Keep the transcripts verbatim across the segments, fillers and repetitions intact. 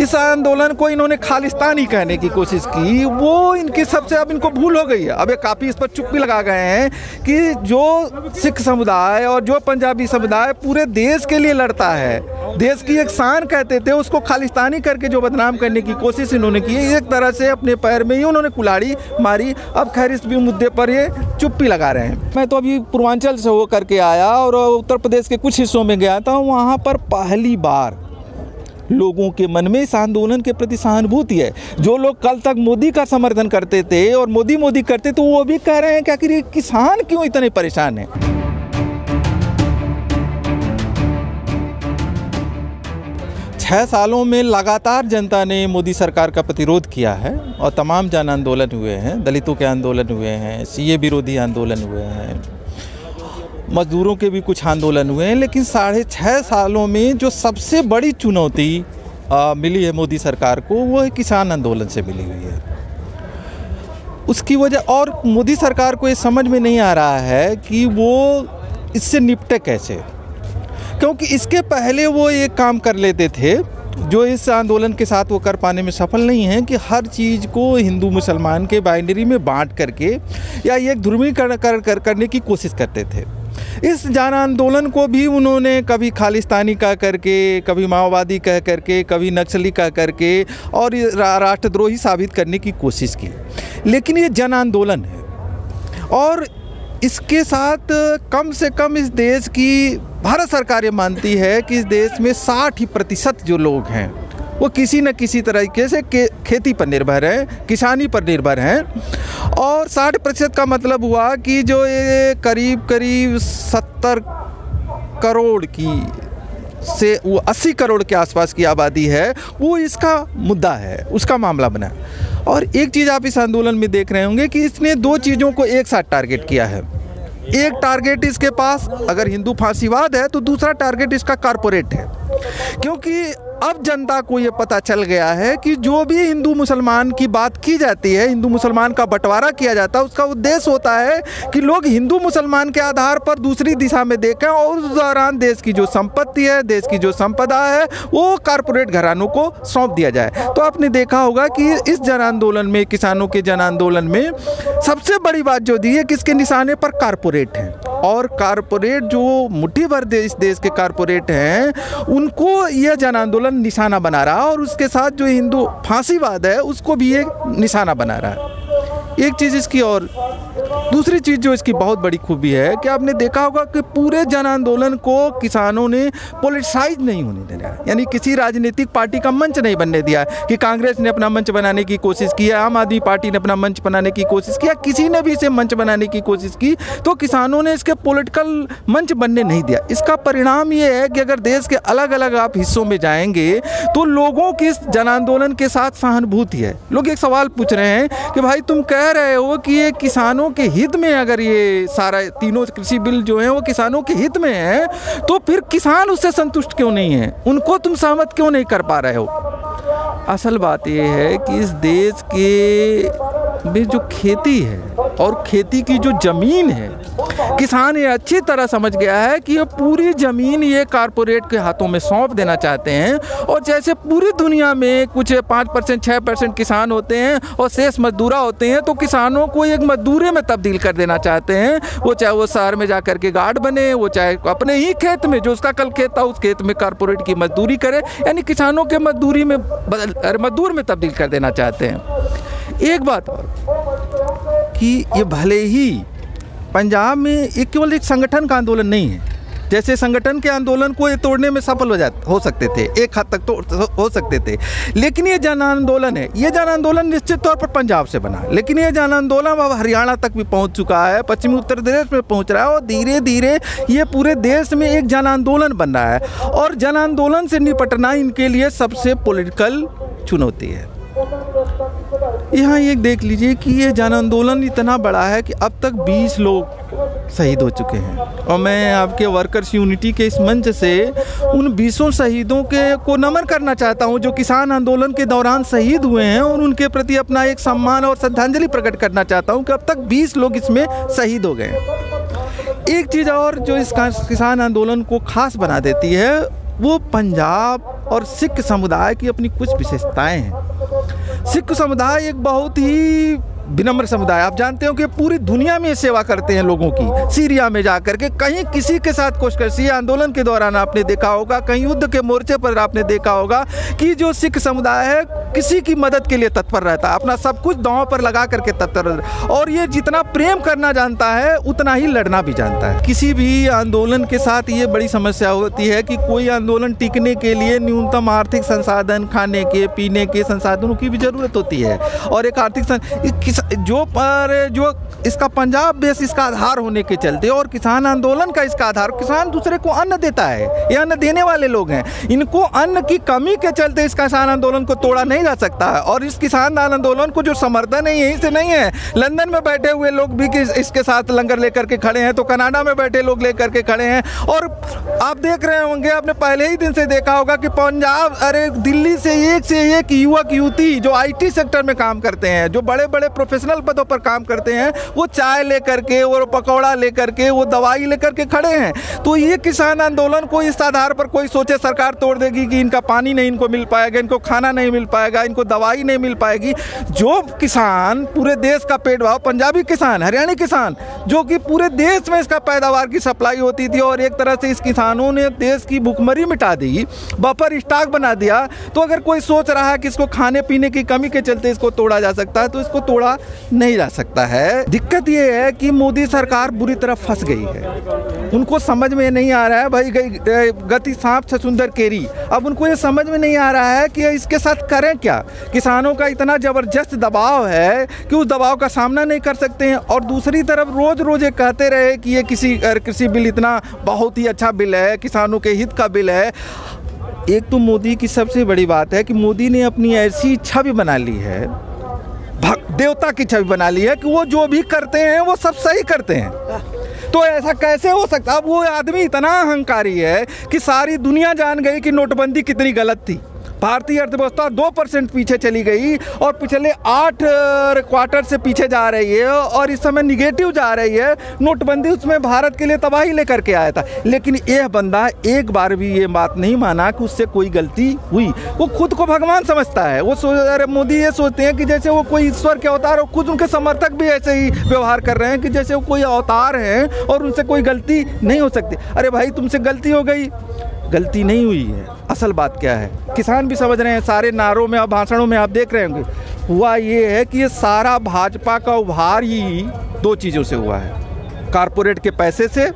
इस आंदोलन को इन्होंने खालिस्तानी कहने की कोशिश की, वो इनकी सबसे अब इनको भूल हो गई है। अब ये काफ़ी इस पर चुप भी लगा गए हैं कि जो सिख समुदाय और जो पंजाबी समुदाय पूरे देश के लिए लड़ता है, देश की एक शान कहते थे, उसको खालिस्तानी करके जो बदनाम करने की कोशिश इन्होंने की, एक तरह से अपने पैर में ही उन्होंने कुल्हाड़ी मारी। अब खैर इस भी मुद्दे पर ये चुप भी लगा रहे हैं। मैं तो अभी पूर्वांचल से हो करके आया और उत्तर प्रदेश के कुछ हिस्सों में गया था, वहाँ पर पहली बार लोगों के मन में इस आंदोलन के प्रति सहानुभूति है। जो लोग कल तक मोदी का समर्थन करते थे और मोदी मोदी करते तो वो भी कह रहे हैं कि आखिर ये किसान क्यों इतने परेशान हैं। छः सालों में लगातार जनता ने मोदी सरकार का प्रतिरोध किया है और तमाम जन आंदोलन हुए हैं, दलितों के आंदोलन हुए हैं, सीए विरोधी आंदोलन हुए हैं, मजदूरों के भी कुछ आंदोलन हुए हैं। लेकिन साढ़े छः सालों में जो सबसे बड़ी चुनौती आ, मिली है मोदी सरकार को, वो है किसान आंदोलन से मिली हुई है। उसकी वजह और मोदी सरकार को ये समझ में नहीं आ रहा है कि वो इससे निपटे कैसे, क्योंकि इसके पहले वो एक काम कर लेते थे जो इस आंदोलन के साथ वो कर पाने में सफल नहीं है कि हर चीज़ को हिंदू मुसलमान के बाइनरी में बांट करके या एक ध्रुवीकरण कर, कर करने की कोशिश करते थे। इस जन आंदोलन को भी उन्होंने कभी खालिस्तानी कह करके, कभी माओवादी कह करके, कभी नक्सली कह करके और रा, राष्ट्रद्रोही साबित करने की कोशिश की। लेकिन ये जन आंदोलन है और इसके साथ कम से कम इस देश की भारत सरकार ये मानती है कि इस देश में साठ ही प्रतिशत जो लोग हैं वो किसी न किसी तरीके से खेती पर निर्भर हैं, किसानी पर निर्भर हैं। और साठ प्रतिशत का मतलब हुआ कि जो ये करीब करीब सत्तर करोड़ की से वो अस्सी करोड़ के आसपास की आबादी है, वो इसका मुद्दा है, उसका मामला बना। और एक चीज़ आप इस आंदोलन में देख रहे होंगे कि इसने दो चीज़ों को एक साथ टारगेट किया है। एक टारगेट इसके पास अगर हिंदू फांसीवाद है तो दूसरा टारगेट इसका कारपोरेट है, क्योंकि अब जनता को ये पता चल गया है कि जो भी हिंदू मुसलमान की बात की जाती है, हिंदू मुसलमान का बंटवारा किया जाता है, उसका उद्देश्य होता है कि लोग हिंदू मुसलमान के आधार पर दूसरी दिशा में देखें और उस दौरान देश की जो संपत्ति है, देश की जो संपदा है, वो कारपोरेट घरानों को सौंप दिया जाए। तो आपने देखा होगा कि इस जन आंदोलन में, किसानों के जन आंदोलन में सबसे बड़ी बात जो दी है किसके निशाने पर, कारपोरेट है। और कारपोरेट जो मुट्ठी भर देश देश के कारपोरेट हैं, उनको यह जन आंदोलन निशाना बना रहा है और उसके साथ जो हिंदू फांसीवाद है उसको भी एक निशाना बना रहा है। एक चीज़ इसकी और दूसरी चीज़ जो इसकी बहुत बड़ी खूबी है कि आपने देखा होगा कि पूरे जन आंदोलन को किसानों ने पॉलिटिसाइज नहीं होने दिया, यानी किसी राजनीतिक पार्टी का मंच नहीं बनने दिया कि कांग्रेस ने अपना मंच बनाने की कोशिश की, आम आदमी पार्टी ने अपना मंच बनाने की कोशिश किया, किसी ने भी इसे मंच बनाने की कोशिश की, तो किसानों ने इसके पॉलिटिकल मंच बनने नहीं दिया। इसका परिणाम ये है कि अगर देश के अलग अलग आप हिस्सों में जाएंगे तो लोगों की इस जन आंदोलन के साथ सहानुभूति है। लोग एक सवाल पूछ रहे हैं कि भाई तुम कह रहे हो कि ये किसानों के हित में, अगर ये सारा तीनों कृषि बिल जो हैं वो किसानों के हित में है, तो फिर किसान उससे संतुष्ट क्यों नहीं है, उनको तुम सहमत क्यों नहीं कर पा रहे हो। असल बात ये है कि इस देश के में जो खेती है और खेती की जो ज़मीन है, किसान ये अच्छी तरह समझ गया है कि ये पूरी ज़मीन ये कारपोरेट के हाथों में सौंप देना चाहते हैं। और जैसे पूरी दुनिया में कुछ पाँच परसेंट छः परसेंट किसान होते हैं और शेष मजदूरा होते हैं, तो किसानों को एक मजदूरी में तब्दील कर देना चाहते हैं। वो चाहे वो शहर में जा कर के गार्ड बने, वो चाहे अपने ही खेत में, जो उसका कल खेत था उस खेत में कारपोरेट की मजदूरी करे, यानी किसानों के मजदूरी में बदल मजदूर में तब्दील कर देना चाहते हैं। एक बात और कि ये भले ही पंजाब में एक केवल एक संगठन का आंदोलन नहीं है, जैसे संगठन के आंदोलन को ये तोड़ने में सफल हो जाते हो सकते थे, एक हद तक तो हो सकते थे, लेकिन ये जन आंदोलन है, ये जन आंदोलन निश्चित तौर पर पंजाब से बना, लेकिन ये जन आंदोलन अब हरियाणा तक भी पहुंच चुका है, पश्चिमी उत्तर प्रदेश में पहुंच रहा है और धीरे धीरे ये पूरे देश में एक जन आंदोलन बन रहा है। और जन आंदोलन से निपटना इनके लिए सबसे पॉलिटिकल चुनौती है। यहाँ एक देख लीजिए कि ये जन आंदोलन इतना बड़ा है कि अब तक बीस लोग शहीद हो चुके हैं। और मैं आपके वर्कर्स यूनिटी के इस मंच से उन बीसों शहीदों के को नमन करना चाहता हूँ जो किसान आंदोलन के दौरान शहीद हुए हैं, और उनके प्रति अपना एक सम्मान और श्रद्धांजलि प्रकट करना चाहता हूँ कि अब तक बीस लोग इसमें शहीद हो गए। एक चीज़ और जो इस किसान आंदोलन को खास बना देती है वो पंजाब और सिख समुदाय की अपनी कुछ विशेषताएं हैं। सिख समुदाय एक बहुत ही विनम्र समुदाय, आप जानते हो कि पूरी दुनिया में सेवा करते हैं लोगों की। सीरिया में जाकर के कहीं किसी के साथ कोशकशी आंदोलन के दौरान आपने देखा होगा, कहीं युद्ध के मोर्चे पर आपने देखा होगा कि जो सिख समुदाय है किसी की मदद के लिए तत्पर रहता है, अपना सब कुछ दांव पर लगा करके तत्पर रहता है। और ये जितना प्रेम करना जानता है उतना ही लड़ना भी जानता है। किसी भी आंदोलन के साथ ये बड़ी समस्या होती है कि कोई आंदोलन टिकने के लिए न्यूनतम आर्थिक संसाधन, खाने के पीने के संसाधनों की भी जरूरत होती है। और एक आर्थिक जो पर जो इसका पंजाब बेस इसका आधार होने के चलते, और किसान आंदोलन का इसका आधार, किसान दूसरे को अन्न देता है, ये अन्न देने वाले लोग हैं, इनको अन्न की कमी के चलते इस किसान आंदोलन को तोड़ा नहीं जा सकता है। और इस किसान आंदोलन को जो समर्थन है यहीं से नहीं है, लंदन में बैठे हुए लोग भी इसके साथ लंगर लेकर के खड़े हैं, तो कनाडा में बैठे लोग लेकर के खड़े हैं। और आप देख रहे होंगे, आपने पहले ही दिन से देखा होगा कि पंजाब, अरे दिल्ली से एक से एक युवक युवती जो आई टी सेक्टर में काम करते हैं, जो बड़े बड़े प्रोफेशनल पदों पर काम करते हैं, वो चाय लेकर के और पकौड़ा लेकर के, वो दवाई लेकर के खड़े हैं। तो ये किसान आंदोलन को इस आधार पर कोई सोचे सरकार तोड़ देगी कि इनका पानी नहीं इनको मिल पाएगा, इनको खाना नहीं मिल पाएगा, इनको दवाई नहीं मिल पाएगी। जो किसान पूरे देश का पेट भाव, पंजाबी किसान, हरियाणी किसान, जो कि पूरे देश में इसका पैदावार की सप्लाई होती थी, और एक तरह से इस किसानों ने देश की भुखमरी मिटा दी, बफर स्टॉक बना दिया। तो अगर कोई सोच रहा है कि इसको खाने पीने की कमी के चलते इसको तोड़ा जा सकता है, तो इसको तोड़ा नहीं जा सकता है। दिक्कत ये है कि मोदी सरकार बुरी तरह फंस गई है। उनको समझ में नहीं आ रहा है, भाई गई गति सांप छछुंदर केरी। अब उनको ये समझ में नहीं आ रहा है कि इसके साथ करें क्या। किसानों का इतना ज़बरदस्त दबाव है कि उस दबाव का सामना नहीं कर सकते हैं। और दूसरी तरफ रोज़ रोज़ ये कहते रहे कि ये किसी कृषि बिल इतना बहुत ही अच्छा बिल है, किसानों के हित का बिल है। एक तो मोदी की सबसे बड़ी बात है कि मोदी ने अपनी ऐसी छवि बना ली है, देवता की छवि बना ली है कि वो जो भी करते हैं वो सब सही करते हैं। तो ऐसा कैसे हो सकता? अब वो आदमी इतना अहंकारी है कि सारी दुनिया जान गई कि नोटबंदी कितनी गलत थी। भारतीय अर्थव्यवस्था दो परसेंट पीछे चली गई और पिछले आठ क्वार्टर से पीछे जा रही है, और इस समय निगेटिव जा रही है। नोटबंदी उसमें भारत के लिए तबाही लेकर के आया था, लेकिन यह बंदा एक बार भी ये बात नहीं माना कि उससे कोई गलती हुई। वो खुद को भगवान समझता है। वो सोच अरे मोदी ये सोचते हैं कि जैसे वो कोई ईश्वर के अवतार, और खुद उनके समर्थक भी ऐसे ही व्यवहार कर रहे हैं कि जैसे वो कोई अवतार हैं और उनसे कोई गलती नहीं हो सकती। अरे भाई, तुमसे गलती हो गई, गलती नहीं हुई है। असल बात क्या है, किसान भी समझ रहे हैं, सारे नारों में और भाषणों में आप देख रहे होंगे, हुआ ये है कि ये सारा भाजपा का उभार ही दो चीज़ों से हुआ है। कारपोरेट के पैसे से,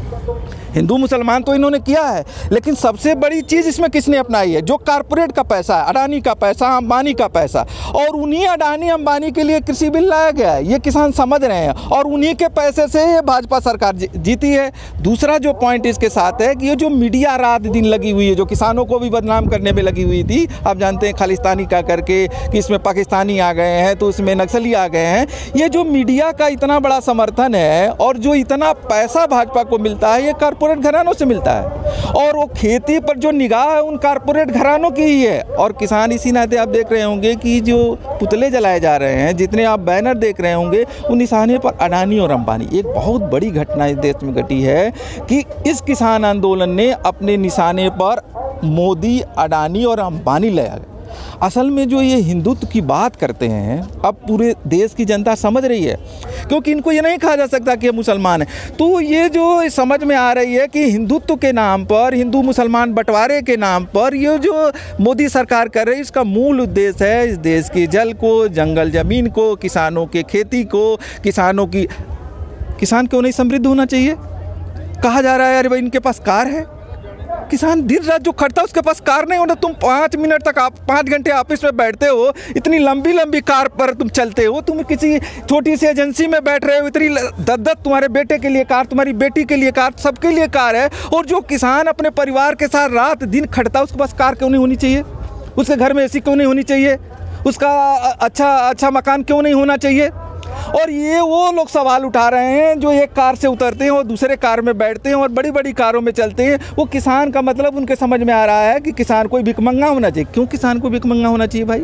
हिंदू मुसलमान तो इन्होंने किया है, लेकिन सबसे बड़ी चीज़ इसमें किसने अपनाई है? जो कारपोरेट का पैसा है, अडानी का पैसा, अंबानी का पैसा, और उन्हीं अडानी अंबानी के लिए कृषि बिल लाया गया है। ये किसान समझ रहे हैं, और उन्हीं के पैसे से ये भाजपा सरकार जीती है। दूसरा जो पॉइंट इसके साथ है कि ये जो मीडिया रात दिन लगी हुई है, जो किसानों को भी बदनाम करने में लगी हुई थी, आप जानते हैं खालिस्तानी का करके कि इसमें पाकिस्तानी आ गए हैं, तो इसमें नक्सली आ गए हैं। ये जो मीडिया का इतना बड़ा समर्थन है और जो इतना पैसा भाजपा को मिलता है, ये कारपोरेट घरानों से मिलता है। और वो खेती पर जो निगाह है उन कारपोरेट घरानों की ही है। और किसान इसी नाते आप देख रहे होंगे कि जो पुतले जलाए जा रहे हैं, जितने आप बैनर देख रहे होंगे, उन निशाने पर अडानी और अंबानी। एक बहुत बड़ी घटना इस देश में घटी है कि इस किसान आंदोलन ने अपने निशाने पर मोदी, अडानी और अंबानी लगाया। असल में जो ये हिंदुत्व की बात करते हैं, अब पूरे देश की जनता समझ रही है, क्योंकि इनको ये नहीं कहा जा सकता कि ये मुसलमान है। तो ये जो समझ में आ रही है कि हिंदुत्व के नाम पर, हिंदू मुसलमान बंटवारे के नाम पर ये जो मोदी सरकार कर रही है, इसका मूल उद्देश्य है इस देश के जल को, जंगल ज़मीन को, किसानों के खेती को, किसानों की किसान क्यों नहीं समृद्ध होना चाहिए? कहा जा रहा है अरे भाई इनके पास कार है। किसान दिन रात जो खटता है उसके पास कार नहीं होना। तुम पाँच मिनट तक आप पाँच घंटे ऑफिस में बैठते हो, इतनी लंबी लंबी कार पर तुम चलते हो, तुम किसी छोटी सी एजेंसी में बैठ रहे हो, इतनी दस दस तुम्हारे बेटे के लिए कार, तुम्हारी बेटी के लिए कार, सबके लिए कार है। और जो किसान अपने परिवार के साथ रात दिन खटता है, उसके पास कार क्यों नहीं होनी चाहिए? उसके घर में एसी क्यों नहीं होनी चाहिए? उसका अच्छा अच्छा मकान क्यों नहीं होना चाहिए? और ये वो लोग सवाल उठा रहे हैं जो एक कार से उतरते हैं और दूसरे कार में बैठते हैं और बड़ी बड़ी कारों में चलते हैं। वो किसान का मतलब उनके समझ में आ रहा है कि किसान कोई भिखमंगा होना चाहिए। क्यों किसान को भिखमंगा होना चाहिए भाई?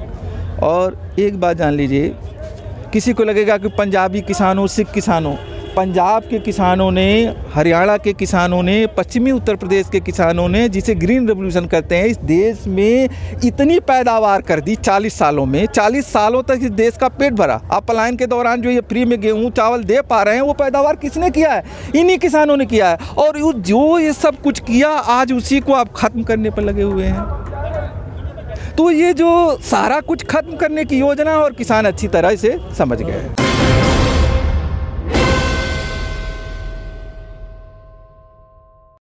और एक बात जान लीजिए, किसी को लगेगा कि पंजाबी किसान हो, सिख किसान हो, पंजाब के किसानों ने, हरियाणा के किसानों ने, पश्चिमी उत्तर प्रदेश के किसानों ने, जिसे ग्रीन रेवोल्यूशन कहते हैं, इस देश में इतनी पैदावार कर दी चालीस सालों में। चालीस सालों तक इस देश का पेट भरा। आप पलायन के दौरान जो ये फ्री में गेहूँ चावल दे पा रहे हैं, वो पैदावार किसने किया है? इन्हीं किसानों ने किया है। और जो ये सब कुछ किया, आज उसी को आप ख़त्म करने पर लगे हुए हैं। तो ये जो सारा कुछ ख़त्म करने की योजना, और किसान अच्छी तरह से समझ गए हैं।